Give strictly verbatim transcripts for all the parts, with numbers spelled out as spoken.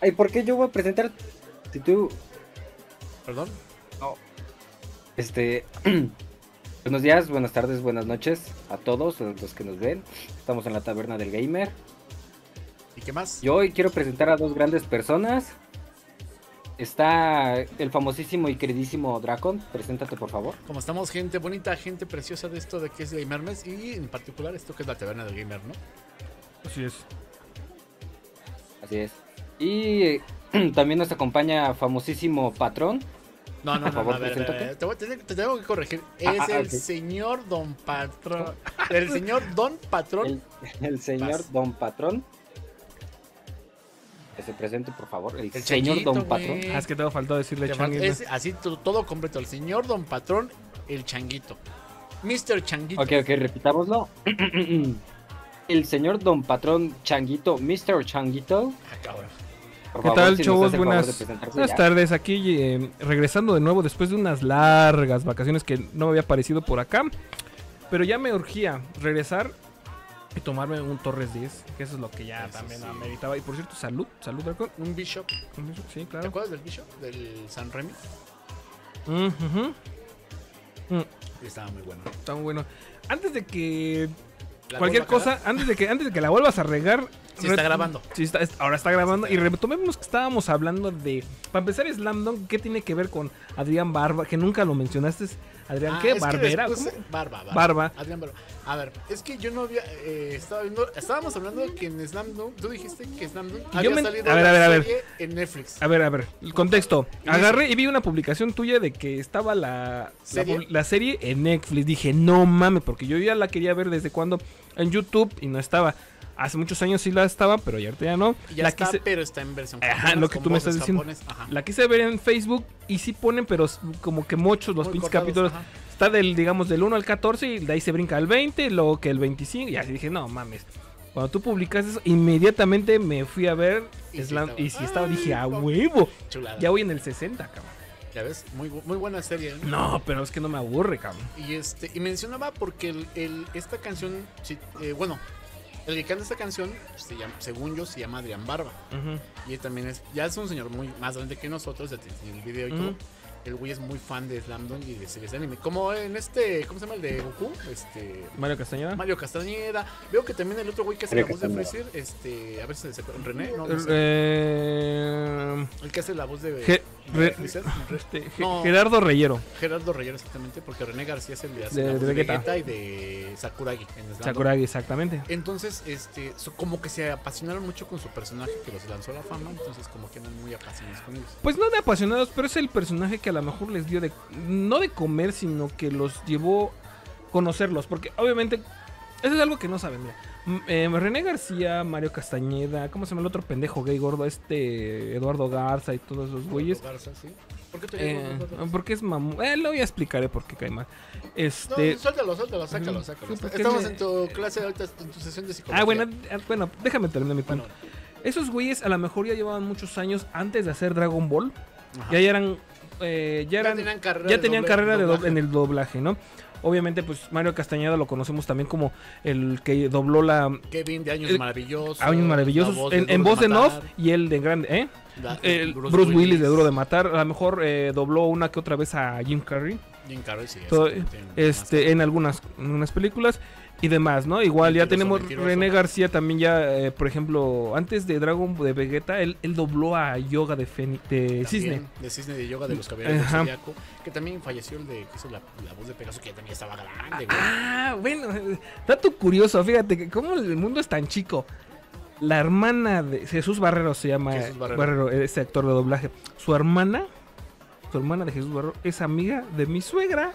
Ay, ¿por qué yo voy a presentar si tú... ¿Perdón? No. Este... Buenos días, buenas tardes, buenas noches a todos los que nos ven. Estamos en la taberna del gamer. ¿Y qué más? Yo hoy quiero presentar a dos grandes personas. Está el famosísimo y queridísimo Dracon. Preséntate, por favor. Como estamos, gente bonita, gente preciosa de esto de que es Gamermes y en particular esto que es la taberna del gamer, ¿no? Así es. Así es. Y eh, también nos acompaña famosísimo Patrón. No, no, Por no, favor, no, a ver, a ver, preséntate. a ver, te, voy a tener- te tengo que corregir. Es Ah, ah, el ok. señor Don Patrón. El señor Don Patrón. El, el señor Vas. Don Patrón. Que se presente, por favor. El, El señor changuito, Don Patrón. güey. Ah, es que te ha faltado decirle Te falta- changuito. es así to- todo completo. El señor Don Patrón, el changuito. mister Changuito. Ok, ok, repitámoslo. El señor Don Patrón Changuito, mister Changuito. Ah, cabrón. Por ¿Qué favor, tal, si nos chavos? hace el favor Buenas, de presentarse buenas ya. tardes. Aquí eh, regresando de nuevo después de unas largas vacaciones que no me había aparecido por acá. Pero ya me urgía regresar y tomarme un Torres diez. Que eso es lo que ya Eso también sí. ameritaba. Y por cierto, salud, salud, Dracon. Un Bishop. Sí, ¿Te claro. acuerdas del Bishop? Del San Remy. Mm, ujú. Mm, Estaba muy bueno. está muy bueno. Antes de que ¿La cualquier vuelvo a cosa, cagar? antes de que antes de que la vuelvas a regar. Sí está grabando. Sí, está, es- ahora está grabando. Y retomemos que estábamos hablando de. Para empezar, Slam Dunk, ¿qué tiene que ver con Adrián Barba? Que nunca lo mencionaste. Adrián, Ah, ¿qué? es que ¿Barbera? después- ¿Cómo? Barba, barba. Barba. Adrián Barba. A ver, es que yo no había. Eh, estaba viendo. Estábamos hablando que en Slam Dunk. Tú dijiste que Slam Dunk Y yo había me- salido a ver, la a ver, a ver. serie en Netflix. A ver, a ver. El contexto. Inicia. Agarré y vi una publicación tuya de que estaba la, la, ¿Serie? pu- la serie en Netflix. Dije, no mames, porque yo ya la quería ver desde cuando en YouTube y no estaba. Hace muchos años sí la estaba, pero ya ahorita ya no. Y ya la está, quise- pero está en versión Ajá, japonesa, lo que con tú me voces estás diciendo. japonés, ajá. La quise ver en Facebook y sí ponen, pero s- como que muchos los Muy pinches cortados, capítulos. ajá. Está del, digamos, del uno al catorce y de ahí se brinca al veinte, luego que el veinticinco. Y así dije, no mames. Cuando tú publicaste eso, inmediatamente me fui a ver Y sí Slam- estaba. y si estaba, Ay, dije, a no. huevo. Chulada. Ya voy en el sesenta, cabrón. Ya ves, muy, bu- muy buena serie. ¿no? No, pero es que no me aburre, cabrón. Y este y mencionaba porque el, el- esta canción, sí, eh, bueno, el que canta esta canción, se llama, según yo, se llama Adrián Barba. Ujú. Y él también es, ya es un señor muy más grande que nosotros, ya tiene el video y Ujú. todo. El güey es muy fan de Slam Dunk y de series de anime. Como en este, ¿cómo se llama el de Goku? Este. Mario Castañeda. Mario Castañeda. Veo que también el otro güey que hace Mario la voz de Castañeda. Freezer, este, a ver si se acuerdan, René, no, no sé. Eh, El que hace la voz de, Ge- de Re- Freezer. este, Ge- No. Gerardo Reyero. Gerardo Reyero exactamente, porque René García es el de, hace De- la voz de de Vegeta. Vegeta y de Sakuragi en Slam Dunk. Sakuragi, exactamente. Entonces, este, so- como que se apasionaron mucho con su personaje que los lanzó a la fama, entonces como que andan muy apasionados con ellos. Pues no de apasionados, pero es el personaje que a lo mejor les dio de. No de comer, sino que los llevó a conocerlos. Porque obviamente. Eso es algo que no saben, mira. M- eh, René García, Mario Castañeda, ¿cómo se llama el otro pendejo gay gordo? Este. Eduardo Garza y todos esos güeyes. Garza, ¿sí? ¿Por qué te Eh, llamas Eduardo Garza? porque es mamón. Eh, lo ya explicaré por qué cae mal. Este. No, suéltalo, suéltalo, sácalo, Ujú. sácalo. Sí, porque Estamos me- en tu clase ahorita, en tu sesión de psicología. Ah, bueno, eh, bueno, déjame terminar mi punto. Bueno, Esos güeyes a lo mejor ya llevaban muchos años antes de hacer Dragon Ball. ajá. Ya, ya eran. eh, ya Ya eran. tenían carrera ya de tenían doble- carrera de doble- doblaje. en el doblaje, ¿no? Obviamente, pues Mario Castañeda lo conocemos también como el que dobló la Kevin de Años el- Maravillosos. Años Maravillosos la voz en, de en Duro voz de Noff Matar, y el de grande, ¿eh? la- El Bruce, Willis. de Duro de Matar. A lo mejor eh, dobló una que otra vez a Jim Carrey. Jim Carrey, sí, Todo- exactamente, en Este, en algunas, en unas películas y demás, ¿no? Igual ya Mentiroso, tenemos mentiroso. René García también ya, eh, por ejemplo, antes de Dragon de Vegeta, él, él dobló a Yoga de, Feni- de También, Cisne. de Cisne de Yoga de los Caballeros del Ajá. Zodiaco, que también falleció el de que hizo la, la voz de Pegaso, que ya también estaba grande, güey. Ah, bueno, eh, dato curioso, fíjate que como el mundo es tan chico. La hermana de Jesús Barrero se llama Jesús Barrero. Barrero, ese actor de doblaje. Su hermana, su hermana de Jesús Barrero es amiga de mi suegra.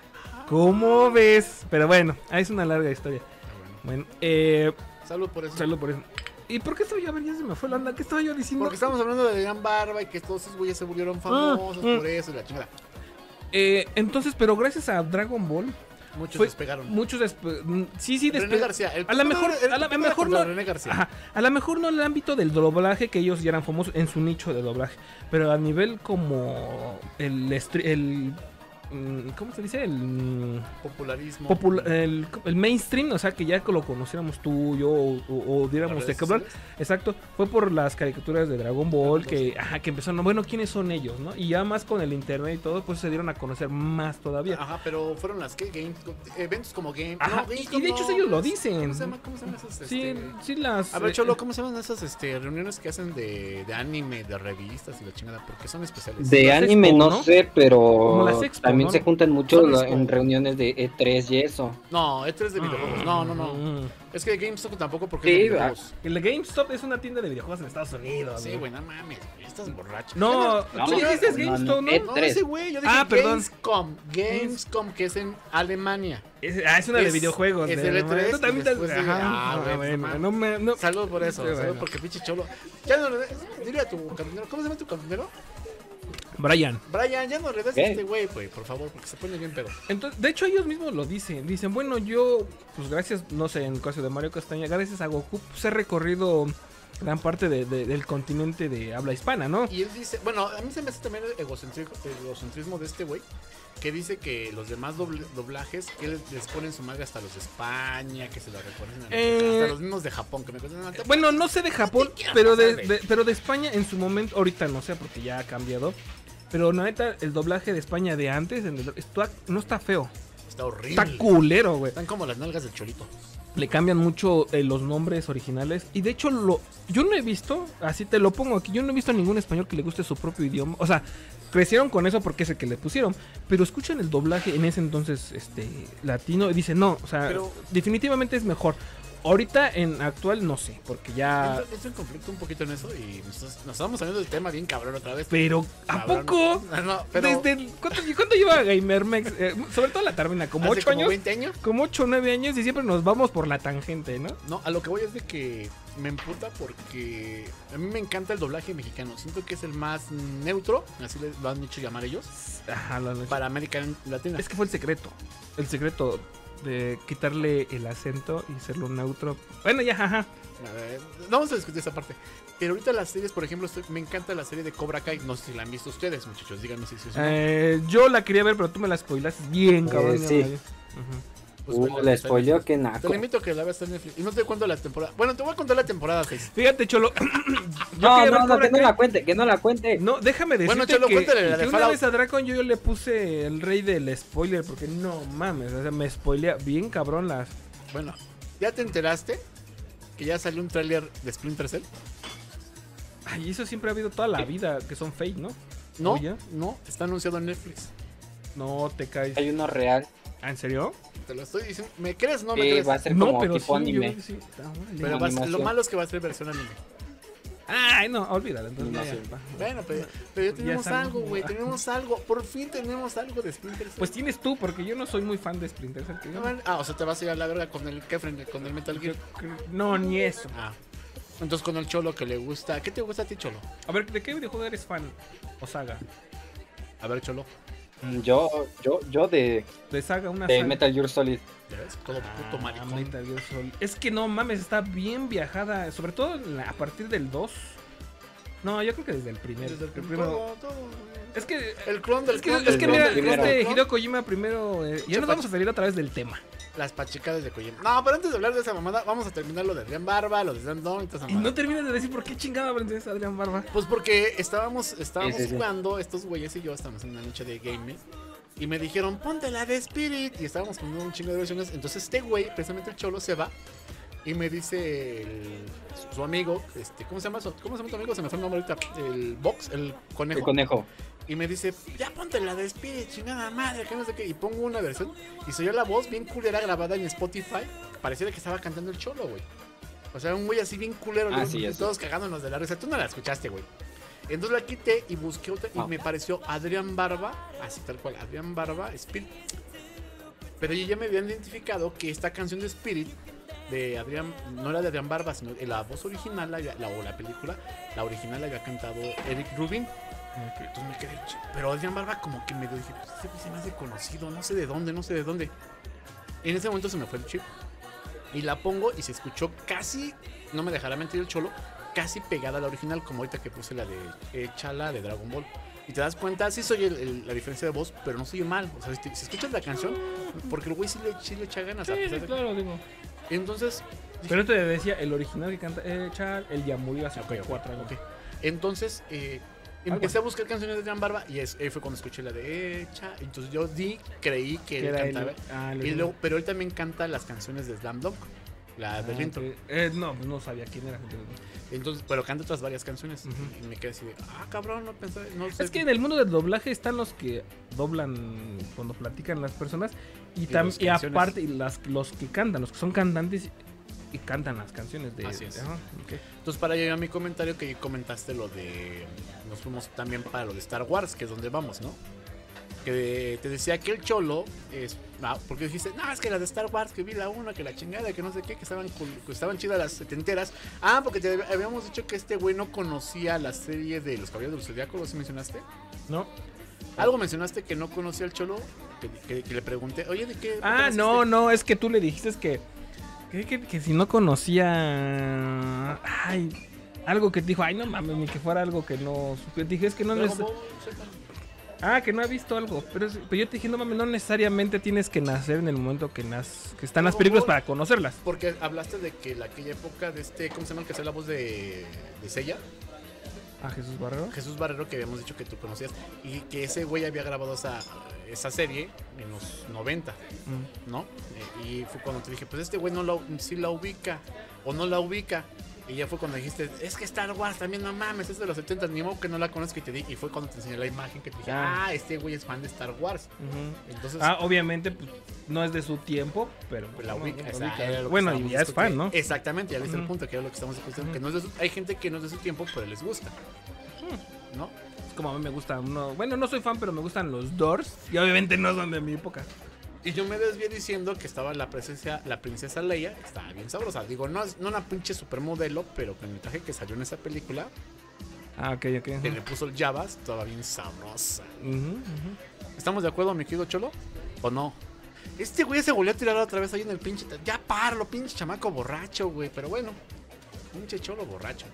¿Cómo ves? Pero bueno, ahí es una larga historia. Ah, bueno. Bueno, eh, Salud por eso. salud por eso. ¿Y por qué estaba yo? A ver, ya se me fue la onda. ¿Qué estaba yo diciendo? Porque estamos hablando de Adrián Barba y que todos esos güeyes se volvieron famosos mm. por eso y la chingada. Eh, entonces, pero gracias a Dragon Ball, Muchos Fue- despegaron. muchos despe- mm, sí, sí, René despegaron. García. El A lo mejor, el- a lo el- mejor contra no. René García. Ajá, a lo mejor no en el ámbito del doblaje, que ellos ya eran famosos en su nicho de doblaje, pero a nivel como el, estri- el mm, ¿cómo se dice? El, mm, Popularismo. popula- el, el mainstream, o sea, que ya que lo conociéramos tú, yo, o, o, o diéramos Las de redes qué hablar. sociales. Exacto, fue por las caricaturas de Dragon Ball Dragon Ball, que, sí. ajá, que empezaron, bueno, ¿quiénes son ellos, no? Y ya más con el internet y todo, pues se dieron a conocer más todavía. Ajá, pero fueron las que games, eventos como Game. Ajá, no, y- Gamescom y de hecho no, ellos lo ¿cómo se- dicen. ¿Cómo se llama? ¿Cómo se llaman esas? Sí, este? sí las... A ver, eh, Cholo, ¿cómo se llaman esas este, reuniones que hacen de, de anime, de revistas y la chingada? Porque son especiales. De Las anime Expo, no, ¿no? sé, pero Como las Expo, también ¿no? se juntan mucho Son la- Expo. en reuniones de E tres y eso. No, E tres de videojuegos. No, no, no. Mm. Es que GameStop tampoco porque Sí, es de videojuegos. El GameStop es una tienda de videojuegos en Estados Unidos. Sí, güey. güey, no mames, güey, estás borracho. No, No, tú no, dijiste no, GameStop, ¿no? no, No, tres. ese güey, yo dije Ah, perdón. Gamescom. Gamescom, que es en Alemania. Es, ah, es una de Es- videojuegos. es de- el E tres Tú también y te- después de- ajá, ah, ah, güey, bueno, no no me- no- Salud por eso, Sí, salud bueno. porque pinche cholo. Ya no le des, dile a tu cantinero, ¿cómo se llama tu cantinero? Brian. Brian, ya no le des a ¿Qué? este güey, güey, por favor, porque se pone bien pedo. Entonces, de hecho, ellos mismos lo dicen. Dicen, bueno, yo, pues gracias, no sé, en el caso de Mario Castaña, gracias a Goku, pues he recorrido gran parte de- de- del continente de habla hispana, ¿no? Y él dice, bueno, a mí se me hace también el egocentrismo, el egocentrismo de este güey, que dice que los demás doble- doblajes, que les, les ponen su madre hasta los de España, que se lo reconocen a los- Eh, hasta los mismos de Japón, que me cuentan. Eh, Bueno, no sé de Japón, te quieras pero de, pasar, de- pero de España en su momento, ahorita no sé porque ya ha cambiado. Pero la neta, el doblaje de España de antes en el- está- no está feo. Está horrible. Está culero, güey. Están como las nalgas del cholito. Le cambian mucho eh, los nombres originales. Y de hecho, lo, yo no he visto, así te lo pongo aquí, yo no he visto a ningún español que le guste su propio idioma. O sea, crecieron con eso porque es el que le pusieron. Pero escuchan el doblaje en ese entonces este latino y dicen, no, o sea, Pero- definitivamente es mejor. Ahorita en actual no sé, porque ya... Entro, entro en conflicto un poquito en eso y nos, nos estamos saliendo del tema bien cabrón otra vez. Pero, ¿a Cabrón. poco? No, no, pero Desde el- ¿cuánto, ¿Cuánto lleva Gamermex? Eh, sobre todo la Termina, como hace ocho como años. veinte años. Como ocho o nueve años y siempre nos vamos por la tangente, ¿no? No, a lo que voy es de que me emputa porque a mí me encanta el doblaje mexicano. Siento que es el más neutro, así le- lo han dicho llamar ellos, Ajá, lo han hecho. para América Latina. Es que fue el secreto. El secreto de quitarle el acento y hacerlo neutro. Bueno, ya, ajá. A ver, no vamos a discutir esa parte. Pero ahorita las series, por ejemplo, estoy- me encanta la serie de Cobra Kai. No sé si la han visto ustedes, muchachos. Díganme si sí o si no. Eh, yo la quería ver, pero tú me la spoilaste bien, Eh, cabrón. ya sí. la vi. Ujú. Pues, Uh, bueno, le está en spoileó, Netflix. qué Te naco. lo invito a que la veas en Netflix. Y no te cuento la temporada. Bueno, te voy a contar la temporada seis. Fíjate, Cholo. yo No, quería ver no, no, Cobra que no Kai. la cuente, que no la cuente. No, déjame decirte Bueno, Cholo, que, cuéntale la de que una Fallout. vez a Dracon yo, yo le puse el rey del spoiler porque no mames, o sea, me spoilea bien cabrón las... Bueno, ¿ya te enteraste que ya salió un tráiler de Splinter Cell? Ay, eso siempre ha habido toda la vida, que son fake, ¿no? No, Oye. no, está anunciado en Netflix. No te caes. Hay uno real. ¿Ah, en serio? Te lo estoy diciendo. ¿Me crees o no me Que crees? va a ser No, como pero tipo sí, anime. yo sí. Ah, órale. Pero va a ser- lo animación. malo es que va a ser versión anime. Ay, no, olvídalo. Entonces, Animación. ya, va. Bueno, pero, pero ya tenemos está, algo, ¿no? güey. Tenemos algo. Por fin tenemos algo de Splinter Cell. Pues tienes tú, porque yo no soy muy fan de Splinter Cell. que No, digamos. man, ah, o sea, te vas a ir a la verga con el Kefren, con el Metal Gear. No, ni eso. Ah. Entonces con el Cholo que le gusta. ¿Qué te gusta a ti, Cholo? A ver, ¿de qué videojuego eres fan? O saga. A ver, Cholo. Mm, Yo, yo, yo de, De saga, una de saga. Metal Gear Solid. ¿Ya ves? Todo puto Ah, maricón. Metal Gear Solid. Es que no mames, está bien viajada. Sobre todo en la- a partir del dos. No, yo creo que desde el primero. Desde el El primero. primero- Todo, todo. Es que. El clon del Es que, clon es del que clon mira, del clon primero. del este clon. Hideo Kojima primero. eh, ya nos vamos a salir otra vez del tema. Las pachicadas de Kojima. No, pero antes de hablar de esa mamada, vamos a terminar lo de Adrián Barba, lo de Dan Don y toda esa Y mamada. no terminas de decir por qué chingada aprendes Adrián Barba. Pues porque estábamos, estábamos Sí, sí, sí. jugando, estos güeyes y yo estábamos en una noche de gaming. Y me dijeron, ponte la de Spirit. Y estábamos poniendo un chingo de versiones. Entonces este güey, precisamente el Cholo, se va. Y me dice el- su, su amigo, este, ¿cómo se llama? su- ¿Cómo se llama tu amigo? Se me fue el nombre ahorita. El Box, el conejo. El conejo. Y me dice, ya ponte la de Spirit, chingada madre, que no sé qué. Y pongo una versión. Y se oyó la voz bien culera grabada en Spotify. Parecía que estaba cantando el Cholo, güey. O sea, un güey así bien culero. Ah, y sí, y eso. todos cagándonos de la risa. Tú no la escuchaste, güey. Entonces la quité y busqué otra. Y No. me pareció Adrián Barba. Así tal cual, Adrián Barba, Spirit. Pero ellos ya me habían identificado que esta canción de Spirit de Adrián, no era de Adrián Barba, sino la voz original, la, la- o la película, la original la había cantado Eric Rubin. Entonces me quedé, "Ch-". Pero Adrián Barba como que me dije, pues ese güey se me hace conocido, no sé de dónde, no sé de dónde. En ese momento se me fue el chip. Y la pongo y se escuchó casi, no me dejará mentir el Cholo, casi pegada a la original, como ahorita que puse la de Chala de Dragon Ball. Y te das cuenta, sí soy el, el- la diferencia de voz, pero no soy mal. O sea, si, te- si escuchas la canción, porque el güey sí le, sí le echa ganas. Sí, a sí, pesar de- claro, digo. Entonces, Pero te decía, el original que canta eh, Char, el ya murió hace ok, ok, cuatro años. ok. Entonces, eh, empecé a buscar canciones de Adrián Barba y es, eh, fue cuando escuché la de Echa. Entonces yo di, creí que Que él era cantaba. el- ah, el y original. luego, pero él también canta las canciones de Slam Dunk, la Ah, del intro. ok. Eh, no, pues no sabía quién era. Entonces, pero canta otras varias canciones. Ujú. Y me quedé así de, ah, cabrón, no pensé, no sé. Es que en el mundo del doblaje están los que doblan cuando platican las personas y, Y tam- las y canciones. aparte y las, los que cantan, los que son cantantes y cantan las canciones de... Así es. Ajá, ok. Entonces, para llegar a mi comentario, que comentaste lo de. Nos fuimos también para lo de Star Wars, que es donde vamos, ¿no? Que te decía que el cholo es. Ah, porque dijiste, no, es que las de Star Wars, que vi la una, que la chingada, que no sé qué, que estaban, cool- que estaban chidas las setenteras. Ah, porque te habíamos dicho que este güey no conocía la serie de Los Caballeros del Zodiaco, ¿lo sí mencionaste? ¿No? Algo mencionaste que no conocía al cholo, que, que- que le pregunté, oye, ¿de qué? Ah, qué no, conociste? no, es que tú le dijiste que, que, que, que si no conocía... Ay, algo que te dijo, ay, no mames, ni que fuera algo que no... supe. Dije, es que no... Dragon neces- Ball Z. Ah, que no ha visto algo. Pero, es- pero yo te dije, no mames, no necesariamente tienes que nacer en el momento que, nas, que están las No, películas no. para conocerlas. Porque hablaste de que la, aquella época de este, ¿cómo se llama el que hace la voz de, de Seiya? Ah, Jesús Barrero. Jesús Barrero, que habíamos dicho que tú conocías, y que ese güey había grabado esa, esa serie en los noventa, Mm. ¿no? Eh, y fue cuando te dije, pues este güey no la, sí la ubica, o no la ubica. Y ya fue cuando dijiste, es que Star Wars también, no mames, es de los setenta, ni modo que no la conozco, y te di, y fue cuando te enseñé la imagen que te dije, Ah. ah, este güey es fan de Star Wars. Ujú. Entonces, Ah, obviamente, pues, no es de su tiempo, pero... pues, la no, ubica. no, o sea, ubica. era lo que Bueno, estábamos y ya es fan, discutiendo. ¿no? Exactamente, ya le hice el Ujú. punto, que era lo que estamos discutiendo. Ujú. Que no es de su- hay gente que no es de su tiempo, pero les gusta, ¿no? Es como a mí me gusta uno... Bueno, no soy fan, pero me gustan los Doors. Y obviamente no son de mi época. Y yo me desvié diciendo que estaba la presencia, la princesa Leia, que estaba bien sabrosa. Digo, no, es- no una pinche supermodelo, pero con el traje que salió en esa película, Ah, ok, ok. que le puso el Jabba, estaba bien sabrosa. Ujú, ujú. ¿Estamos de acuerdo, mi querido Cholo? ¿O no? Este güey se volvió a tirar otra vez ahí en el pinche. Ya parlo, pinche chamaco borracho, güey. Pero bueno, pinche Cholo borracho.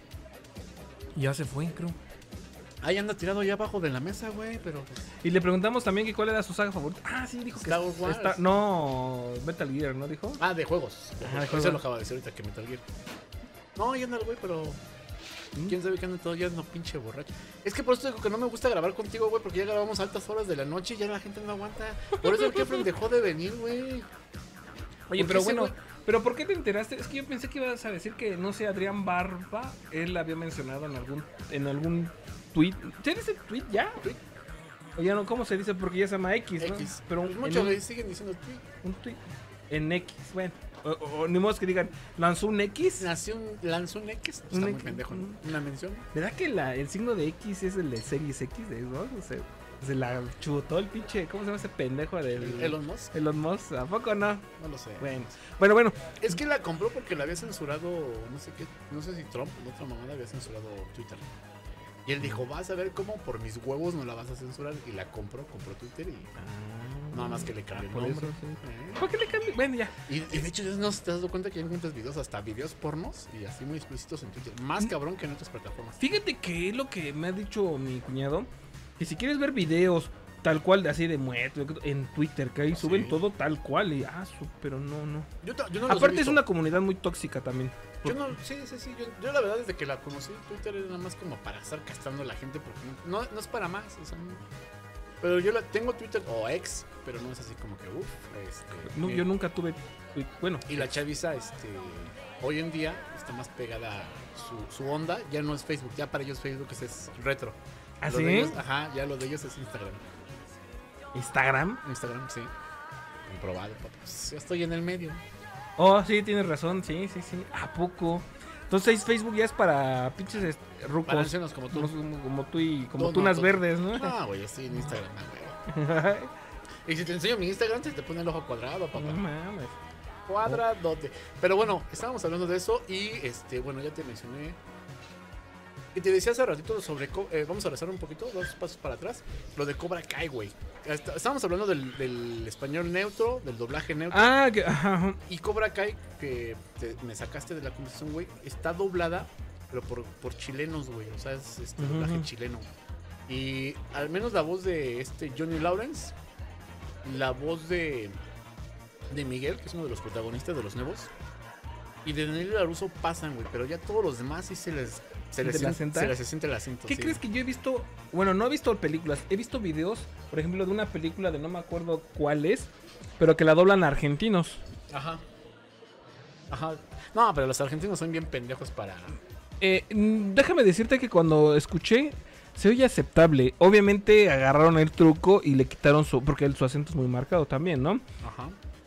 Ya se fue, creo. Ahí anda tirado ya abajo de la mesa, güey, pero pues, Y le preguntamos también que cuál era su saga favorita. Ah, sí, dijo que Star Wars. está- no, Metal Gear, ¿no dijo? Ah, de juegos. De Ajá, juegos. de Eso juegos. lo acaba de decir ahorita que Metal Gear. No, ahí anda el güey, pero. ¿Mm? ¿Quién sabe que anda todo ya no pinche borracho? Es que por eso digo que no me gusta grabar contigo, güey, porque ya grabamos a altas horas de la noche y ya la gente no aguanta. Por eso el Kefren dejó de venir, güey. Oye, Porque pero ese bueno, güey- pero ¿por qué te enteraste? Es que yo pensé que ibas a decir que, no sé, Adrián Barba, él la había mencionado en algún en algún tweet. ¿Se dice tweet ya? Tweet. O ya no, ¿cómo se dice? Porque ya se llama X, ¿no? X. Pero Pues un, muchos en un, le siguen diciendo tweet. un tweet en X, bueno. O, o- o ni modo que digan, lanzó un X. Nació un, lanzó un X. Un Está muy X, pendejo, ¿no? mm. Una mención. ¿Verdad que la, el signo de X es el de Series X de Xbox? O sea, se la chutó el pinche, ¿cómo se llama ese pendejo del Elon Musk. Elon Musk? ¿A poco no? No lo sé. Bueno, bueno, bueno. Es que la compró porque la había censurado, no sé qué, no sé si Trump o otra mamada había censurado Twitter. Y él dijo, vas a ver cómo por mis huevos no la vas a censurar. Y la compró, compró Twitter y nada más que le cambió el por nombre. eso, sí. Eh. ¿Por qué le cambié? Bueno, ya. Y, y de hecho, ya no te has dado cuenta que ya encuentras videos, hasta videos pornos y así muy explícitos en Twitter. Más cabrón que en otras plataformas. Fíjate que es lo que me ha dicho mi cuñado, que si quieres ver videos tal cual de así de muerto en Twitter, que ahí Ah, suben sí. todo tal cual y ah, su- pero no, no. Yo, ta- yo no los he Aparte es visto. una comunidad muy tóxica también. Yo no, sí, sí, sí. Yo, yo la verdad, desde que la conocí, Twitter era nada más como para estar castrando a la gente, porque no, no es para más. O sea, no. Pero yo la tengo Twitter o ex, pero no es así como que uff. Este, No, eh, yo nunca tuve Twi- bueno, Y la chaviza, este, hoy en día está más pegada a su, su onda. Ya no es Facebook, ya para ellos Facebook es, es retro. ¿ah, Lo sí? de ellos- ajá, ya lo de ellos es Instagram. Instagram. Instagram, sí. Comprobado, papi. Pues, ya estoy en el medio. Oh, sí, tienes razón, sí, sí, sí. ¿A poco? Entonces Facebook ya es para pinches est- rucos. Para ancianos como tú. Como, como tú y como No, tunas no, tú- verdes, ¿no? No, güey, estoy en Instagram, ah, güey. Y si te enseño mi Instagram, se te pone el ojo cuadrado, papá. No mames. Cuadradote. Pero bueno, estábamos hablando de eso y este, bueno, ya te mencioné. Y te decía hace ratito sobre. co- eh, vamos a rezar un poquito, dos pasos para atrás. Lo de Cobra Kai, güey. Est- Estábamos hablando del, del español neutro, del doblaje neutro. Ah, que, ajá. Y Cobra Kai, que te- me sacaste de la conversación, güey, está doblada, pero por, por chilenos, güey. O sea, es este Ujú, doblaje ujú. chileno. Y al menos la voz de este Johnny Lawrence, la voz de, de Miguel, que es uno de los protagonistas de Los Nuevos, y de Daniel LaRusso pasan, güey, pero ya todos los demás sí se les, se les, ¿De la sien- acenta? se les siente el acento. ¿Qué sí. crees que yo he visto? Bueno, no he visto películas, he visto videos, por ejemplo, de una película de no me acuerdo cuál es, pero que la doblan a argentinos. Ajá. Ajá. No, pero los argentinos son bien pendejos para... Eh, mm, déjame decirte que cuando escuché se oye aceptable. Obviamente agarraron el truco y le quitaron su... porque el- su acento es muy marcado también, ¿no? Ajá.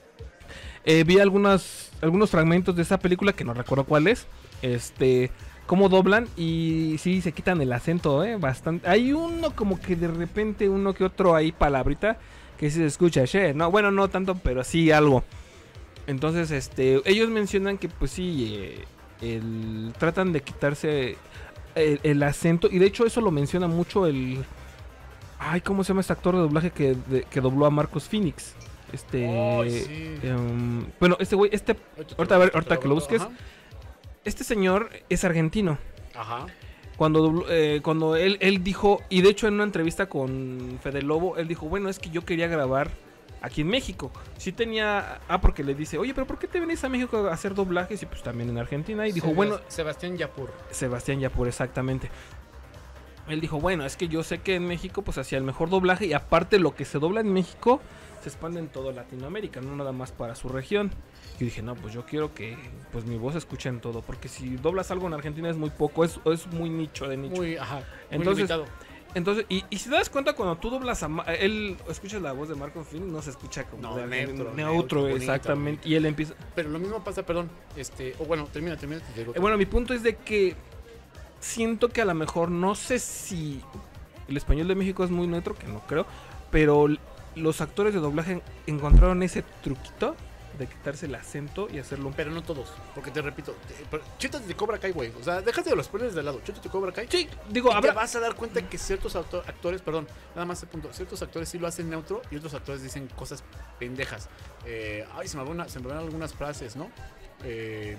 Eh, vi algunas, algunos fragmentos de esa película que no recuerdo cuál es. Este... Cómo doblan y sí, se quitan el acento, ¿eh? Bastante. Hay uno como que de repente, uno que otro ahí palabrita que sí se escucha, che. No, bueno, no tanto, pero sí algo. Entonces, este, ellos mencionan que pues sí, eh, el, tratan de quitarse el, el acento. Y de hecho eso lo menciona mucho el... Ay, ¿cómo se llama este actor de doblaje que, de- que dobló a Marcos Phoenix? Este... Ay, sí. em, bueno, este güey, este, ahorita, a ver, ahorita que lo busques. Ajá. este señor es argentino. Ajá. Cuando, dobló- eh, cuando él, él dijo, y de hecho en una entrevista con Fede Lobo, él dijo, bueno, es que yo quería grabar aquí en México. Sí tenía... Ah, porque le dice, oye, pero ¿por qué te venís a México a hacer doblajes? Y pues también en Argentina. Y dijo, Sebas- bueno, Sebastián Yapur. Sebastián Yapur, exactamente. Él dijo, bueno, es que yo sé que en México pues hacía el mejor doblaje. Y aparte lo que se dobla en México se expande en toda Latinoamérica, no nada más para su región. Yo dije, no, pues yo quiero que pues mi voz se escuche en todo. Porque si doblas algo en Argentina es muy poco, es, es muy nicho de nicho. Muy, ajá. Muy Entonces, limitado. Entonces, y, y si te das cuenta cuando tú doblas a... Ma- él, escuchas la voz de Marco Finn, no se escucha como... No, de- neutro, neutro, neutro, bonito, exactamente. Y él empieza... Pero lo mismo pasa, perdón. Este, o bueno, termina, termina. te digo. Eh, bueno, mi punto es de que siento que a lo mejor, no sé si el español de México es muy neutro, que no creo, pero l- los actores de doblaje encontraron ese truquito de quitarse el acento y hacerlo un... Pero no todos, porque te repito, te- pero Chétate de Cobra Kai, güey. O sea, déjate de los spoilers de lado. Chétate de Cobra Kai. Sí, digo, Y habrá... te vas a dar cuenta que ciertos auto- actores, perdón, nada más ese punto, ciertos actores sí lo hacen neutro y otros actores dicen cosas pendejas. Eh, ay, se me, van, se me van algunas frases, ¿no? Eh,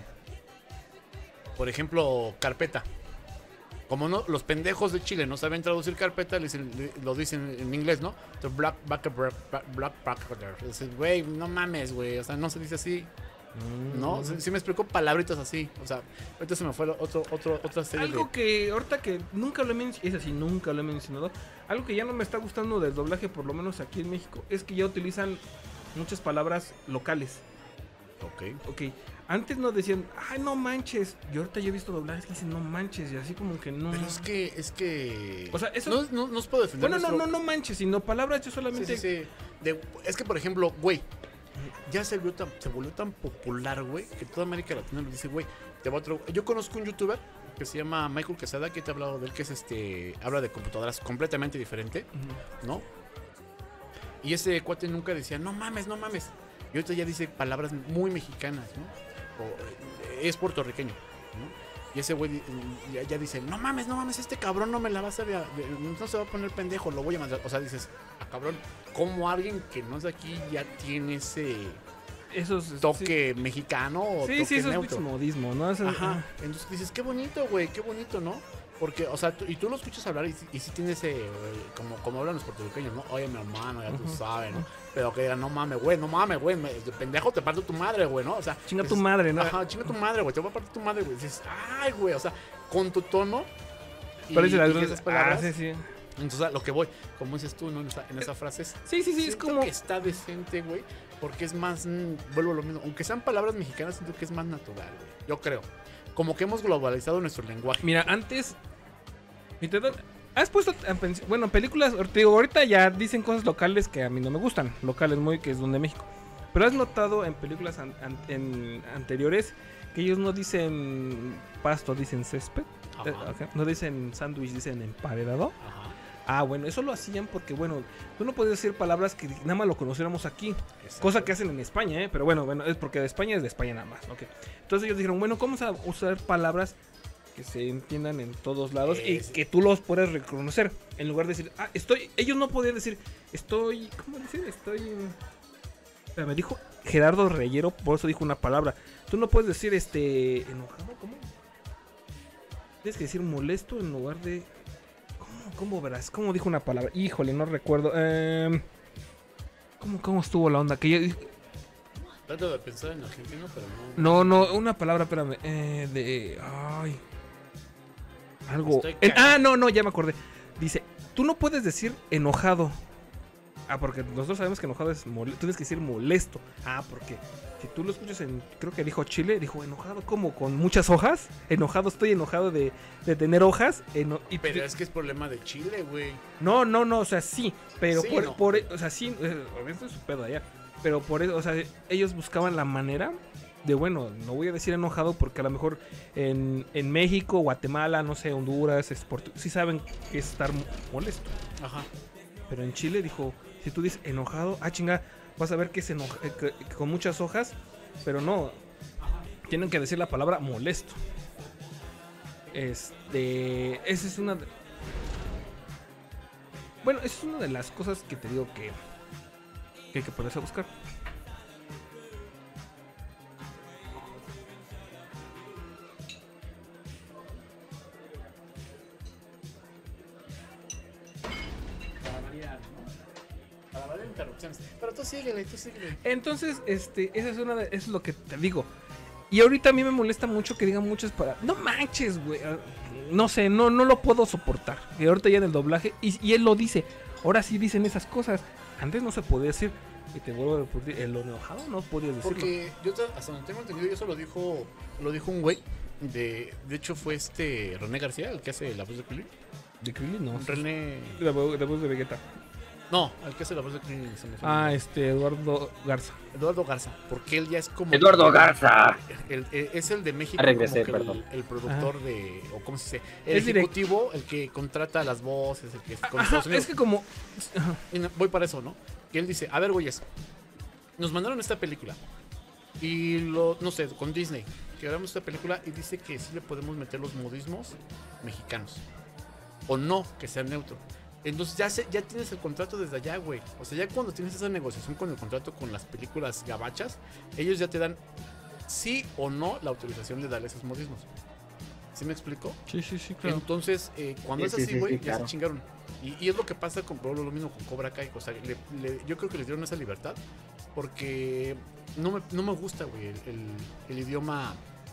por ejemplo, carpeta. Como no, los pendejos de Chile no saben traducir carpeta, le dicen- le- lo dicen en inglés, ¿no? Entonces, black, black, black, black, black, Dices, güey, no mames, güey. O sea, no se dice así, ¿no? Sí, sí me explicó palabritas así. O sea, ahorita se me fue otro, otro, otra serie Algo de... que ahorita que nunca lo he mencionado, es así, nunca lo he mencionado, algo que ya no me está gustando del doblaje, por lo menos aquí en México, es que ya utilizan muchas palabras locales. Ok. Ok, antes no decían, ay, no manches, y ahorita yo he visto doblajes que dicen, no manches, y así como que no... Pero es que, es que... O sea, eso- No, no, no os puedo defender. Bueno, no, nuestro- no, no manches, sino palabras yo Sí, solamente... sí, sí. De- es que, por ejemplo, güey, ya se volvió tan, se volvió tan popular, güey, que toda América Latina lo dice, güey, te va a otro... Yo conozco un youtuber que se llama Michael Quesada, que te he hablado de él, que es este... Habla de computadoras completamente diferente, Ujú. ¿no? Y ese cuate nunca decía, no mames, no mames. Y ahorita ya dice palabras muy mexicanas, ¿no? O, eh, es puertorriqueño, ¿no? Y ese güey di- ya, ya dice, no mames, no mames, este cabrón no me la va a hacer, de- de- no se va a poner pendejo, lo voy a mandar. O sea, dices, ah, cabrón, ¿cómo alguien que no es de aquí ya tiene ese Esos... toque mexicano o Sí, sí, toque sí, esos neutro? modismo, ¿no? Eso- Ajá. Entonces dices, qué bonito, güey, qué bonito, ¿no? Porque, o sea, tú- y tú lo escuchas hablar y, si- y si tienes, eh, como, como hablan los puertorriqueños, ¿no? Oye, mi hermano, ya tú Ujú. sabes, ¿no? Pero que digan, no mames, güey, no mames, güey, me- de pendejo te parto tu madre, güey, ¿no? O sea, Chinga tu dices, madre, ¿no? Ajá, chinga tu madre, güey, te voy a partir tu madre, güey. Dices, ay, güey, o sea, con tu tono. Y, Parece las y dos- esas Ah, palabras. sí, sí. Entonces, a lo que voy, como dices tú, ¿no? En esa, en esa frase es. Sí, sí, sí, es siento como... que está decente, güey, porque es más, mm, vuelvo a lo mismo, aunque sean palabras mexicanas, siento que es más natural, güey, yo creo. Como que hemos globalizado nuestro lenguaje. Mira, antes... y te doy- ¿Has puesto... a pens- Bueno, películas... Te digo, ahorita ya dicen cosas locales que a mí no me gustan. Locales muy... que es donde México. Pero has notado en películas an- an- en anteriores que ellos no dicen pasto, dicen césped. Ajá. Eh, ok, no dicen sándwich, dicen emparedado. Ajá. Ah, bueno, eso lo hacían porque, bueno, tú no puedes decir palabras que nada más lo conociéramos aquí. Exacto. Cosa que hacen en España, ¿eh? Pero bueno, bueno, es porque de España es de España nada más, ¿ok? Entonces ellos dijeron, bueno, ¿cómo vamos a usar palabras que se entiendan en todos lados Es- y que tú los puedas reconocer? En lugar de decir, ah, estoy... Ellos no podían decir, estoy... ¿Cómo decir? Estoy... Espera, me dijo Gerardo Reyero, por eso dijo una palabra. Tú no puedes decir, este... enojado, ¿cómo? Tienes que decir molesto en lugar de... ¿Cómo? ¿Cómo verás? ¿Cómo dijo una palabra? Híjole, no recuerdo. Eh, ¿cómo, ¿Cómo estuvo la onda? Que yo... Trato de pensar en argentino, pero no. No, no, una palabra, espérame. Eh, de... Ay... Algo... Estoy en- cagado. ah, no, no, ya me acordé. Dice, tú no puedes decir enojado. Ah, porque nosotros sabemos que enojado es molesto. Tú tienes que decir molesto. Ah, porque si tú lo escuchas en... Creo que dijo Chile, dijo enojado como con muchas hojas. Enojado, estoy enojado de, de tener hojas. eno- y Pero es que es problema de Chile, güey. No, no, no, o sea, sí, pero Sí, por, no. por- o sea, sí, eh, esto es su pedo allá, pero por eso, o sea, ellos buscaban la manera de, bueno, no voy a decir enojado porque a lo mejor en, en México, Guatemala, no sé, Honduras, es Portu- sí saben que es estar mo- molesto, Ajá. pero en Chile dijo, si tú dices enojado, ah, chinga, vas a ver que es enoja- eh, que- que con muchas hojas, pero no, tienen que decir la palabra molesto. Este, esa es una... de- Bueno, esa es una de las cosas que te digo que, que, que puedes buscar. Para variar, ¿no? Para variar interrupciones. Pero tú síguele, tú síguele. Entonces, este, esa es una de, eso es lo que te digo. Y ahorita a mí me molesta mucho que digan muchas para. No manches, güey. ah, No sé, no, no lo puedo soportar. Y ahorita ya en el doblaje, y, y él lo dice. Ahora sí dicen esas cosas. Antes no se podía decir. Y te vuelvo a repetir, el enojado no podías decirlo. Porque yo te- hasta donde tengo entendido, y eso lo dijo, lo dijo un güey. De, de hecho fue este René García, el que hace la voz de Krillin. De Krillin no. René. La voz, la voz de Vegeta. No, el que hace la voz de Krillin. se me fue. Ah, este, Eduardo Garza. Eduardo Garza, porque él ya es como... Eduardo Garza. El- el- es el de México, Ah, regresé, como que el, perdón. el productor de... O ¿cómo se dice? El Es direct- ejecutivo, el que contrata las voces, el que... Con Ajá, Estados Unidos. es que como. Ajá. Y no- voy para eso, ¿no? Que él dice, a ver, güeyes, nos mandaron esta película. Y lo, no sé, con Disney, que hagamos esta película y dice que sí le podemos meter los modismos mexicanos. O no, que sea neutro. Entonces ya, se, ya tienes el contrato desde allá, güey. O sea, ya cuando tienes esa negociación con el contrato con las películas gabachas, ellos ya te dan sí o no la autorización de darle esos modismos. ¿Sí me explico? Sí, sí, sí, claro. Entonces, eh, cuando Sí, es sí, así, sí, güey, sí, ya claro. se chingaron. Y, y es lo que pasa con por ejemplo, lo mismo con Cobra Kai. O sea, le- le- yo creo que les dieron esa libertad porque no me, no me gusta, güey, el, el- el idioma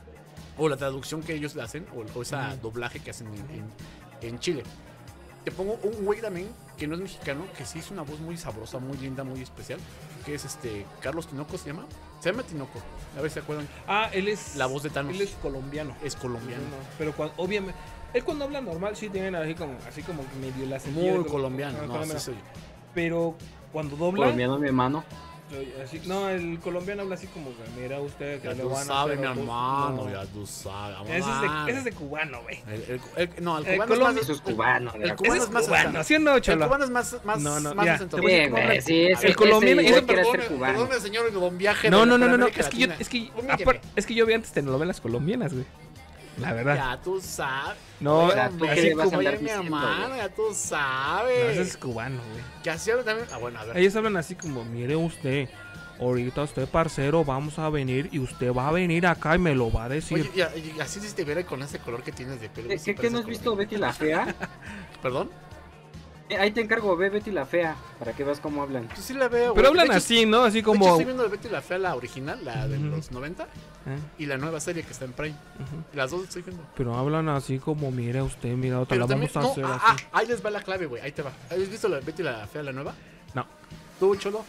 o la traducción que ellos le hacen o, o ese Ujú. doblaje que hacen en, en- en Chile. Te pongo un güey también que no es mexicano, que sí es una voz muy sabrosa, muy linda, muy especial, que es este Carlos Tinoco, se llama. Se llama Tinoco. A ver si se acuerdan. Ah, él es. La voz de Thanos. Él es colombiano. Es colombiano. No, pero cuando, obviamente. Él cuando habla normal sí tienen así como, así como medio la Muy colombiano. Ah, No, colombiano. sí soy. Pero cuando dobla. Colombiano, mi hermano. soy así- no, el colombiano habla así como que mira usted que Ya le tú van a sabes, mi hacer otros- hermano, no. ya tú sabes. Ese es, de, mamá. ese es de cubano, güey. El- el- el- no, el El cubano es Colombia- más... Eso es cubano. El mira. cubano Ese es más cubano, acá. ¿sí o no, El cholo? cubano es más, más, No, no, más ya, acento. te voy a Sí, decir, güey, sí, ese- el colombiano- ese igual ese quiere Perdón, ser cubano. perdón, señor, en un viaje No, de- no, no, de no, no, América es que yo, Latina. es que, Humílleme. apar- es que yo vi antes telenovelas colombianas, güey. La verdad. Ya tú sabes. No, Oye, o sea, ¿tú qué México, le vas a oye, andar mi diciendo, hermano, güey? ya tú no, sabes. ese es cubano, güey. Que así hablan también. Ah, bueno, a ver. Ellos hablan así como, mire usted, ahorita usted, parcero, vamos a venir y usted va a venir acá y me lo va a decir. Oye, ya, y así si te viera con ese color que tienes de pelo. ¿Qué, sí qué, qué pareces no has visto colombiano. Betty la Fea? ¿Perdón? Eh, Ahí te encargo, ve Betty la Fea, para que veas cómo hablan. Pues sí la veo, Pero güey. hablan De hecho, así, ¿no? Así De hecho, como... estoy viendo de Betty la Fea, la original, la de Ujú. los noventa, ¿Eh? y la nueva serie que está en Prime. Ujú. Las dos estoy viendo. Pero hablan así como, mire usted, mira, otra Pero la también, vamos a no, hacer ah, así. ah, ahí les va la clave, güey. Ahí te va. ¿Has visto la Betty la Fea, la nueva? No. ¿Tú, Cholo?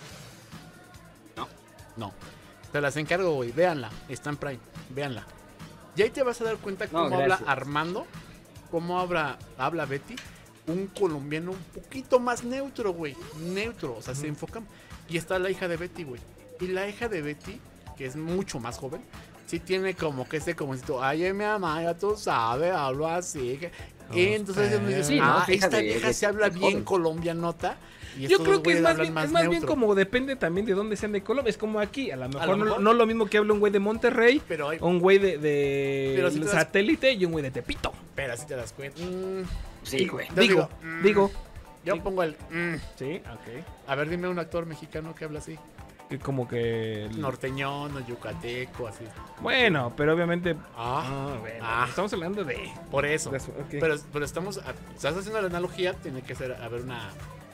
No. No. Te las encargo, güey. Véanla. Está en Prime. Véanla. Y ahí te vas a dar cuenta No, cómo habla gracias. Armando, cómo habla, habla Betty. Un colombiano un poquito más neutro, güey. Neutro. O sea, se enfocan. Y está la hija de Betty, güey. Y la hija de Betty, que es mucho más joven, sí tiene como que ese como ay, mi mamá, ya tú sabes, hablo así. que- No, Entonces ellos me dicen, sí, ¿no? ah, Su hija esta de- vieja de- se habla de bien joven. colombianota. Y Yo estos creo dos que es güeyes más, hablan bien, es más bien neutro. como depende también de dónde sean de Colombia. Es como aquí, a lo mejor, lo no, mejor. no lo mismo que hable un güey de Monterrey, Pero, hay- un güey de, de Pero si te das- satélite y un güey de Tepito. pero así te das cuenta. Mm, Sí, güey. Yo Digo, digo, mm. digo. yo Sí. pongo el... mm. Sí, ok. A ver, dime un actor mexicano que habla así. que como que... el- Norteñón o yucateco, así. Bueno, pero obviamente... Ah, Ah, bueno, Ah. estamos hablando de... por eso. de su- ok. Pero, pero estamos. a- Estás haciendo la analogía, tiene que ser haber una.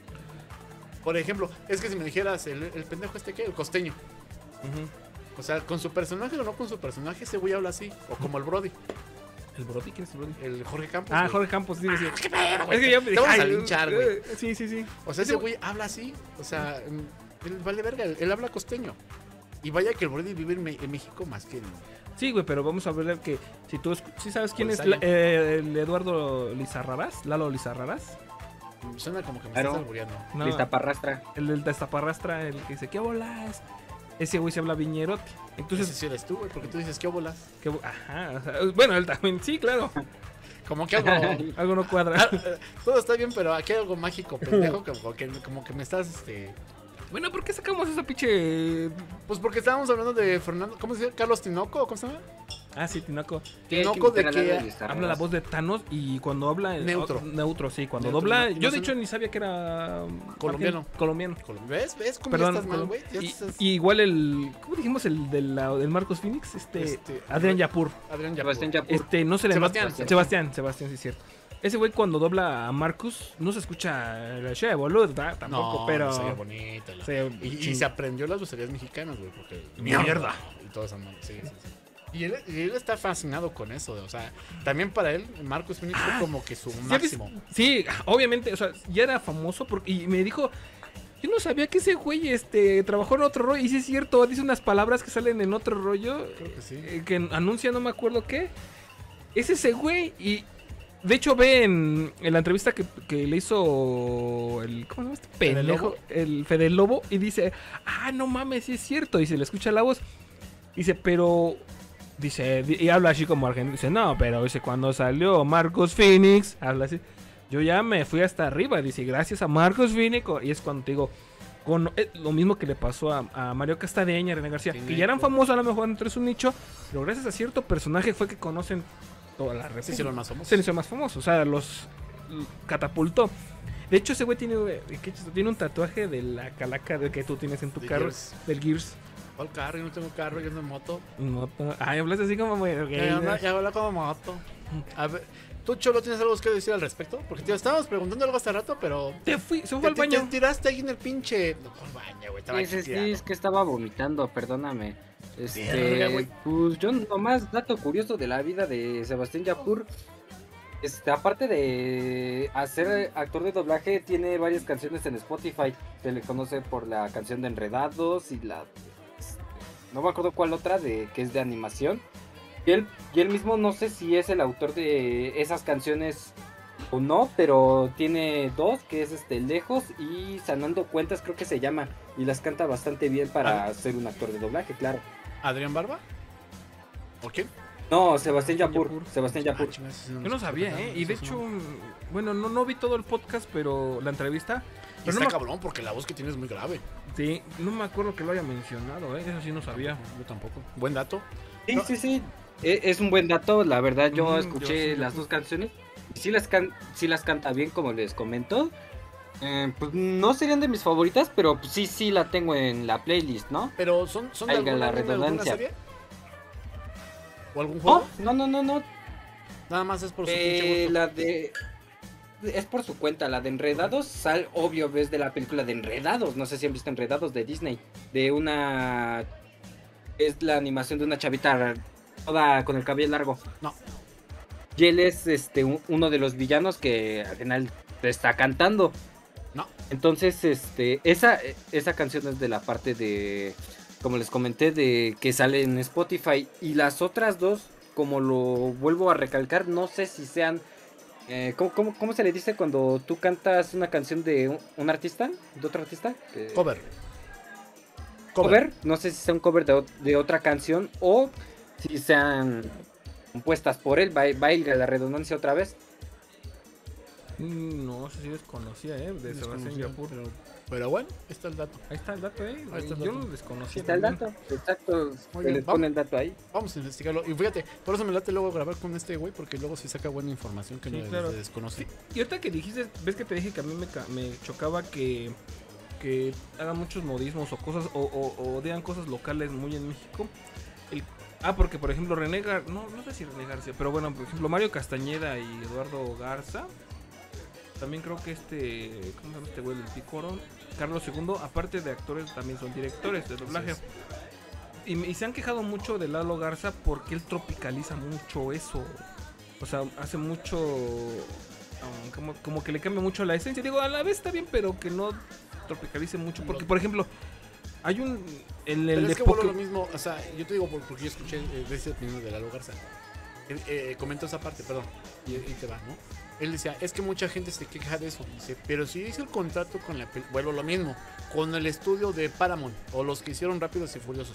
Por ejemplo, es que si me dijeras el, el pendejo este que, el costeño. Ujú. O sea, con su personaje o no con su personaje, ese güey habla así. O como el Brody, ¿El Brody? ¿Quién es el Brody? el Jorge Campos. Ah, güey. Jorge Campos, sí, sí. ¿Qué pedo, güey? Es que ya me Te dije, vamos a ay, linchar, güey. eh, Sí, sí, sí. O sea, ese güey habla así. O sea, mm, él vale verga, él, él habla costeño. Y vaya que el Brody vive en, Me- en México más que en. Sí, güey, pero vamos a ver que si tú escu- ¿sí sabes quién es Polisario. la- eh, el Eduardo Lizarraras? Lalo Lizarraras. Suena como que me Claro. estás albureando. No, Lista parrastra. el del destaparrastra, el que dice, ¿qué bolas? Ese güey se habla viñerote. Entonces, Entonces, sí eres tú, güey, porque tú dices, ¿qué bolas? ¿qué bo- ajá, o sea, bueno, él también, sí, claro. Como que algo. Algo no cuadra. Ah, eh, todo está bien, pero aquí hay algo mágico, pendejo, que- como que, como que me estás, este... Bueno, ¿por qué sacamos esa pinche...? Pues porque estábamos hablando de Fernando, ¿cómo se llama? ¿Carlos Tinoco? ¿Cómo se llama? Ah, sí, Tinoco. Tinoco de que Habla la voz de Thanos y cuando habla... Neutro. oh, neutro, sí. Cuando Neutro, dobla... no- no yo, de sé- hecho, ni sabía que era... Colombiano. argentino, Colombiano. ¿Ves? ¿Ves cómo Perdón. ya estás mal, Colom- güey? Ya y, estás- y igual el... ¿Cómo dijimos el del, del Marcos Phoenix? Este... Este, Adrián Yapur. Adrián Yapur. Sebastián Yapur. Este, no se le Sebastián. nota- Sebastián, Sebastián, sí es cierto. Ese güey cuando dobla a Marcus no se escucha el che, boludo, ta- tampoco, No, pero... se oye bonita. la- se- Y, y ching- se aprendió las groserías mexicanas, güey, porque... Mierda. Y todo eso, ¿no? Sí, sí, sí. Y él, y él está fascinado con eso, o sea, también para él, Marcus Phoenix fue como que su ¿Sí has vis- máximo. Sí, obviamente, o sea, ya era famoso porque, y me dijo, yo no sabía que ese güey este, trabajó en otro rollo, y sí es cierto, dice unas palabras que salen en otro rollo, Creo que sí. eh, que anuncia no me acuerdo qué, es ese güey, y de hecho ve en, en la entrevista que, que le hizo el, ¿cómo se llama este ¿Fede pendejo? Lobo? El Fede Lobo, y dice, ah, no mames, sí es cierto, y se le escucha la voz, dice, pero... Dice, y habla así como argentino. Dice, no, pero dice, cuando salió Marcos Phoenix, habla así. Yo ya me fui hasta arriba. Dice, gracias a Marcos Phoenix. Y es cuando te digo, con, eh, lo mismo que le pasó a, a Mario Castadeña, René García, Sí, que ya eran claro. famosos a lo mejor entre su nicho, pero gracias a cierto personaje fue que conocen toda la Sí, república. sí, los más famosos. Se le hizo más famoso, o sea, los l- catapultó. De hecho, ese güey tiene, eh, qué chistoso, tiene un tatuaje de la calaca de que tú tienes en tu De carro, Gears. del Gears. ¿Cuál carro? Yo no tengo carro, yo ando en moto. Moto. Ay, hablas así como muy... ok, Ya, anda- ya. ya habla como moto. A ver, ¿tú, Cholo, tienes algo que decir al respecto? Porque te estábamos preguntando algo hace rato, pero... Te fui, se fue Te, al te- baño. te tiraste ahí en el pinche... No, ¿cuál baño, güey? Estaba Sí, aquí sí, sí, tirado. es que estaba vomitando, perdóname. Verga, Este, güey. pues yo nomás, dato curioso de la vida de Sebastián Yapur. Este, aparte de hacer actor de doblaje, tiene varias canciones en Spotify. Se le conoce por la canción de Enredados y la... No me acuerdo cuál otra, de que es de animación. Y él, y él mismo no sé si es el autor de esas canciones o no, pero tiene dos, que es este Lejos y Sanando Cuentas, creo que se llama. Y las canta bastante bien para Ah. ser un actor de doblaje, claro. ¿Adrián Barba? ¿O quién? No, Sebastián Yapur. Yapur. Sebastián Yapur. Ah, chingas, ese Yo me no suena. sabía, ¿eh? Y de Eso hecho, no. bueno, no, no vi todo el podcast, pero la entrevista. Y Pero está no, me- cabrón porque la voz que tiene es muy grave. sí, no me acuerdo que lo haya mencionado, ¿eh? Eso sí no sabía. Yo tampoco. Buen dato. Sí, No. sí, sí. E- Es un buen dato, la verdad. Yo Ujú, escuché yo sí, las yo- dos canciones. Y sí las, can sí las canta bien, como les comento. Eh, pues no serían de mis favoritas, pero pues, sí, sí la tengo en la playlist, ¿no? Pero son, son de Valga alguna, la anime, alguna redundancia. serie. ¿O algún No, juego? no, no, no, no. Nada más es por su Eh, pinche gusto. la de... Es por su cuenta, la de Enredados, sal, obvio, ves de la película de Enredados, no sé si han visto Enredados de Disney, de una... Es la animación de una chavita toda con el cabello largo. No. Y él es este un- uno de los villanos que al final te está cantando. No. Entonces, este, esa, esa canción es de la parte de, como les comenté, de que sale en Spotify. Y las otras dos, como lo vuelvo a recalcar, no sé si sean... Eh, ¿cómo, cómo, cómo se le dice cuando tú cantas una canción de un, un artista? ¿De otro artista? Que- Cover. cover. No sé si sea un cover de, ot- de otra canción o si sean compuestas por él. Va- Valga la redundancia otra vez. Mm, No sé si desconocía, ¿eh? De Sebastián Desconocido, Yapur. Pero, pero bueno, está el dato. Ahí está el dato, ¿eh? Ahí está el Yo dato. lo desconocía. Está el también. dato. Exacto. Muy Se bien, les vamos. pone el dato ahí. Vamos a investigarlo. Y fíjate, por eso me late luego grabar con este güey, porque luego sí saca buena información que Sí, no claro. se desconoce. Y ahorita que dijiste, ves que te dije que a mí me, ca- me chocaba que que hagan muchos modismos o cosas, o, o, o digan cosas locales muy en México. El, ah, porque por ejemplo René Gar, no, no sé si René García, pero bueno, por ejemplo Mario Castañeda y Eduardo Garza. También creo que este, ¿cómo se llama este güey del Pícoro? Carlos segundo, aparte de actores, también son directores de doblaje. Y, y se han quejado mucho de Lalo Garza porque él tropicaliza mucho eso. O sea, hace mucho... Um, como, como que le cambia mucho la esencia. Digo, a la vez está bien, pero que no tropicalice mucho. Porque, por ejemplo, hay un... El, el Pero de es que Poké- vuelvo lo mismo, o sea, yo te digo por- porque yo escuché eh, de ese opinión de Lalo Garza. Él eh, comentó esa parte, perdón, y, y te va, ¿no? Él decía, es que mucha gente se queja de eso. Dice, pero si hice el contrato con la... pel- Vuelvo lo mismo, con el estudio de Paramount, o los que hicieron Rápidos y Furiosos.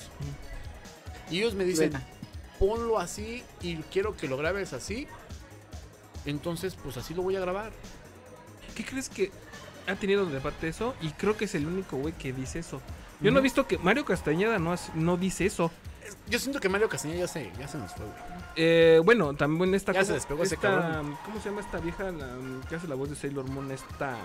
Y ellos me dicen, Buena. ponlo así y quiero que lo grabes así. Entonces, pues así lo voy a grabar. ¿Qué crees que ha tenido debate eso? Y creo que es el único güey que dice eso. Yo no he Ujú. visto que Mario Castañeda no, hace- no dice eso. Yo siento que Mario Castañeda ya se, ya se nos fue, güey. Eh, bueno, también esta... Ya se ¿cómo- despegó ese esta- cabrón. ¿Cómo se llama esta vieja la, que hace la voz de Sailor Moon? Esta...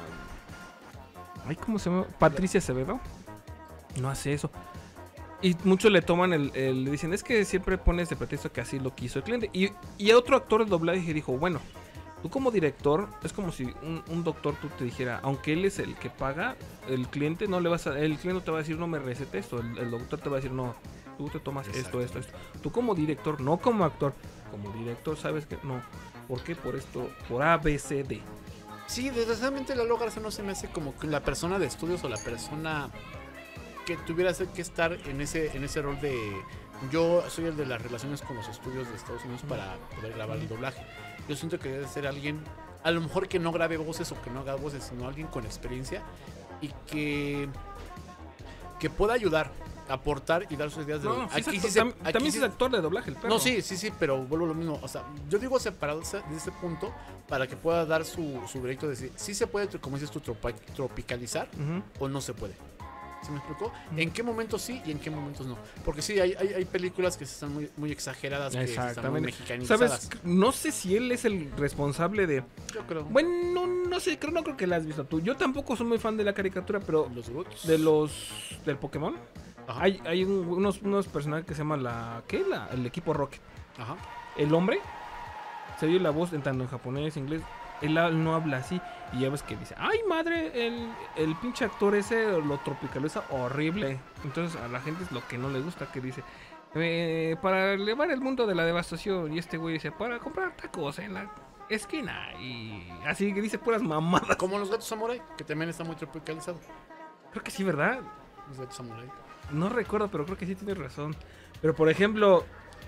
Ay, ¿cómo se llama? Patricia Acevedo. No hace eso. Y muchos le toman el, el- le dicen, es que siempre pones de pretexto que así lo quiso el cliente. Y, y otro actor de doblaje dijo, bueno, tú como director, es como si un, un doctor tú te dijera, aunque él es el que paga, el cliente no le vas a, el cliente no te va a decir, no me recete esto, el, el doctor te va a decir, no, tú te tomas esto, esto, esto. Tú como director, no como actor, como director sabes que no. ¿Por qué? Por esto, por A, B, C, D. Sí, desgraciadamente Lalo Garza no se me hace como que la persona de estudios o la persona que tuviera que estar en ese, en ese rol de... Yo soy el de las relaciones con los estudios de Estados Unidos para poder grabar el doblaje. Yo siento que debe ser alguien, a lo mejor que no grabe voces o que no haga voces, sino alguien con experiencia y que, que pueda ayudar, aportar y dar sus ideas de No, sí es aquí actor, sí se- tam- aquí también sí- es actor de doblaje el perro. No, sí, sí, sí, pero vuelvo a lo mismo. O sea, yo digo separado ese- de ese punto para que pueda dar su, su veredicto de decir si se puede, como dices tú, tropa- tropicalizar Ujú. o no se puede. ¿Sí me explicó? ¿En qué momentos sí y en qué momentos no? Porque sí, hay, hay, hay películas que están muy, muy exageradas, que están muy Exactamente. mexicanizadas. ¿Sabes? No sé si él es el responsable de... Yo creo. Bueno, no sé, creo, no creo que la has visto tú. Yo tampoco soy muy fan de la caricatura, pero Los Roots. de los... del Pokémon. Ajá. Hay, hay un- unos, unos personajes que se llaman la... ¿Qué? La, el equipo Rocket. Ajá. El hombre se oye la voz en tanto en japonés, inglés. Él ha- no habla así. Y ya ves que dice, ay madre, el, el pinche actor ese lo tropicaliza horrible. Entonces a la gente es lo que no le gusta, que dice, "Eh, para elevar el mundo de la devastación". Y este güey dice, para comprar tacos en la esquina. Y así que dice puras mamadas. Como los gatos samurai, que también está muy tropicalizado. Creo que sí, ¿verdad? Los gatos samurai. No recuerdo, pero creo que sí tienes razón. Pero por ejemplo,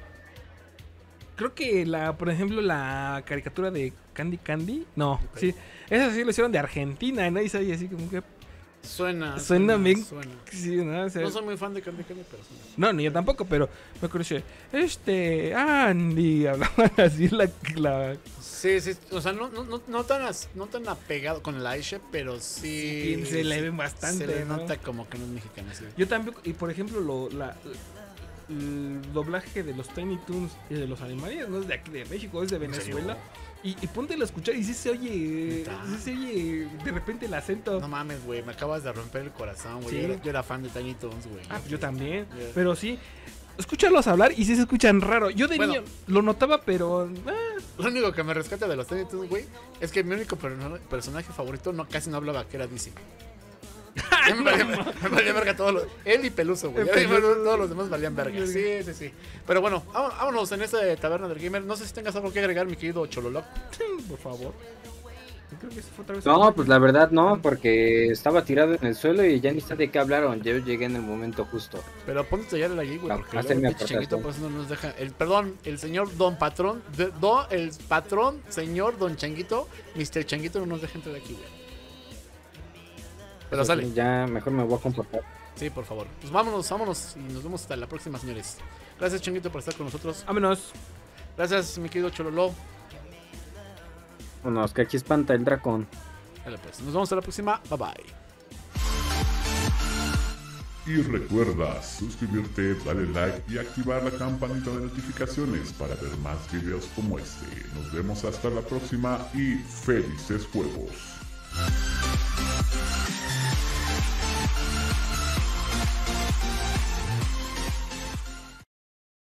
creo que la, por ejemplo, la caricatura de Candy Candy, no, Ok. sí, esa sí lo hicieron de Argentina, ¿no? Y soy así como que, Suena. Suena bien- Suena. sí, ¿no? O sea, No soy muy fan de Candy Candy, pero suena. no, ni yo tampoco, pero me acuerdo, este, Andy, hablaba así la, la Sí, sí, o sea, no, no, no, no tan, as- no tan apegado con el Aisha, pero sí. Sí, se le sí, ven bastante, Se le ¿no? nota como que no es mexicano, sí. Yo también, y por ejemplo, lo, la, el doblaje de los Tiny Toons y de los Animaniacs no es de aquí de México, es de ¿En serio? Venezuela. Y, y póntelo a escuchar y sí se oye, ¿Neta? sí se oye de repente el acento. No mames, güey, me acabas de romper el corazón, güey. Sí. Yo, era- yo era fan de Tiny Toons, güey. Ah, pues yo también. Yeah. Pero sí, escúchalos hablar y sí se escuchan raro. Yo de Bueno. niño lo notaba, pero... ah, Lo único que me rescata de los Tiny Toons, güey, es que mi único perno- personaje favorito no, casi no hablaba, que era D C. Ya me valía, me valía verga todos los. Él y Peluso, güey. Ya Peluso. todos los demás valían verga. Sí, sí, sí. Pero bueno, vámonos vámonos en esta taberna del gamer. No sé si tengas algo que agregar, mi querido Chololoc. por favor. Yo creo que eso fue otra vez. No, pues la verdad no, porque estaba tirado en el suelo y ya ni sé de qué hablaron. Yo llegué en el momento justo. Pero ponte ya la allí, güey, Pa- porque hacerme luego el pinche aportación. changuito pues no nos deja. El, perdón, el señor Don Patrón, de- do, el patrón, señor Don Changuito, mister Changuito no nos deja entrar aquí, güey. Pero sale. Ya mejor me voy a comportar. Sí, por favor. Pues vámonos, vámonos y nos vemos hasta la próxima, señores. Gracias, Changuito, por estar con nosotros. Vámonos. Gracias, mi querido Chololo. Vámonos, que aquí espanta el dragón. Dale, pues. Nos vemos hasta la próxima. Bye bye. Y recuerda suscribirte, darle like y activar la campanita de notificaciones para ver más videos como este. Nos vemos hasta la próxima y felices juegos.